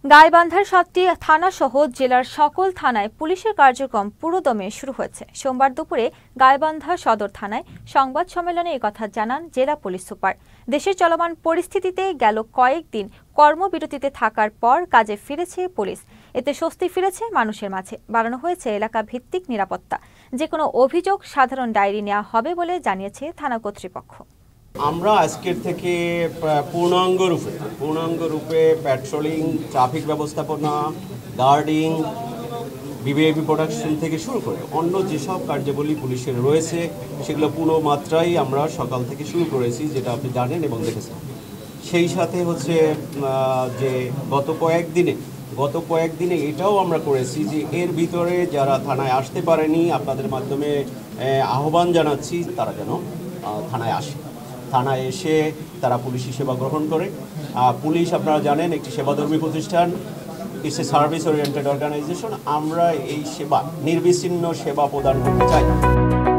গাইবান্ধার ৭টি থানাসহ জেলার সকল থানায় পুলিশের কার্যক্রম পুরোদমে শুরু হয়েছে। সোমবার দুপুরে গাইবান্ধা সদর থানায় সংবাদ সম্মেলনে একথা জানান জেলা পুলিশ সুপার। দেশের চলমান পরিস্থিতিতে গেল কয়েকদিন কর্মবিরতিতে থাকার পর কাজে ফিরেছে পুলিশ। এতে স্বস্তি ফিরেছে মানুষের মাঝে। বাড়ানো হয়েছে এলাকা ভিত্তিক নিরাপত্তা। যে কোনো অভিযোগ সাধারণ ডায়েরি নেওয়া হবে বলে জানিয়েছে থানা কর্তৃপক্ষ। আমরা আজকের থেকে পূর্ণাঙ্গ রূপে প্যাট্রোলিং, ট্রাফিক ব্যবস্থাপনা, গার্ডিং, বিবিআইপি প্রোডাকশন থেকে শুরু করে অন্য যেসব কার্যাবলী পুলিশের রয়েছে সেগুলো পুরো মাত্রায় আমরা সকাল থেকে শুরু করেছি, যেটা আপনি জানেন এবং দেখেছেন। সেই সাথে হচ্ছে যে গত কয়েকদিনে এটাও আমরা করেছি যে এর ভিতরে যারা থানায় আসতে পারেনি, আপনাদের মাধ্যমে আহ্বান জানাচ্ছি তারা যেন থানায় আসে। থানায় এসে তারা পুলিশি সেবা গ্রহণ করে। পুলিশ আপনারা জানেন একটি সেবাধর্মী প্রতিষ্ঠান, it's a service oriented organisation. আমরা এই সেবা, নির্বিচ্ছিন্ন সেবা প্রদান করতে চাই।